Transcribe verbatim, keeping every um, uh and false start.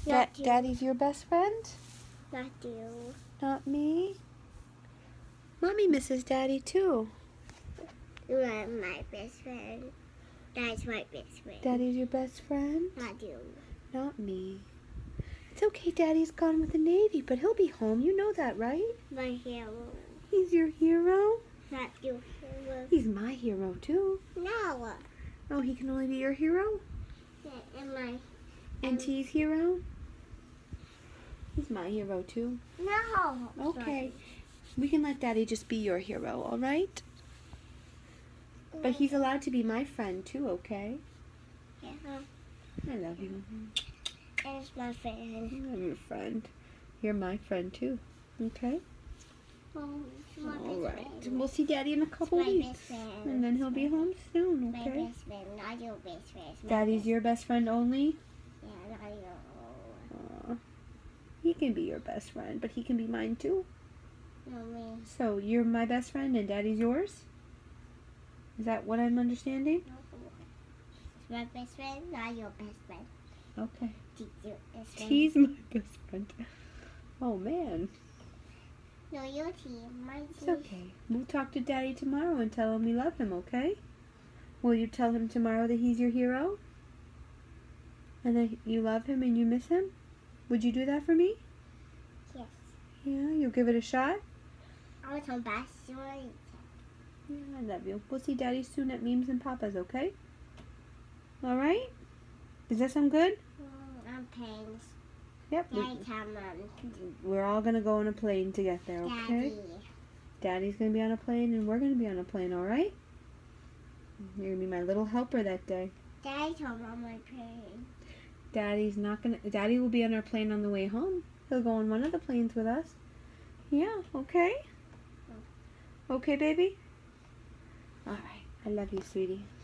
Da Not you. Daddy's your best friend? Not you. Not me? Mommy misses Daddy too. You are my best friend. That's my best friend. Daddy's your best friend? Not you. Not me. It's okay, Daddy's gone with the Navy, but he'll be home. You know that, right? My hero. He's your hero? Not your hero. He's my hero too. No. Oh, he can only be your hero? Yeah, and my... And T's hero? He's my hero too. No. Okay. Sorry. We can let Daddy just be your hero, alright? But he's allowed to be my friend too, okay? Yeah. I love you. It's my friend. I'm your friend. You're my friend too, okay? Oh, it's my best Alright. friend. We'll see Daddy in a couple My weeks. best friend. And then he'll be home soon, My okay? best friend, not your best friend. It's my Daddy's best- your best friend only? Yeah, not your... Aw. He can be your best friend, but he can be mine too. No, me. So you're my best friend and Daddy's yours? Is that what I'm understanding? It's my best friend, not your best friend. Okay. She's your best friend. He's my best friend. Oh man. No, your team. My team. It's okay. We'll talk to Daddy tomorrow and tell him we love him, okay? Will you tell him tomorrow that he's your hero? And that you love him and you miss him? Would you do that for me? Yes. Yeah, you'll give it a shot? I will come back soon. Yeah, I love you. We'll see Daddy soon at Memes and Papa's, okay? Alright? Does that sound good? Mm, I'm paying. Yep. we- Daddy, come on. We're all gonna go on a plane to get there, okay? Daddy. Daddy's gonna be on a plane and we're gonna be on a plane, alright? You're gonna be my little helper that day. Daddy, come on my plane. Daddy's not gonna. Daddy will be on our plane on the way home. He'll go on one of the planes with us. Yeah, okay? Okay, baby? Alright. I love you, sweetie.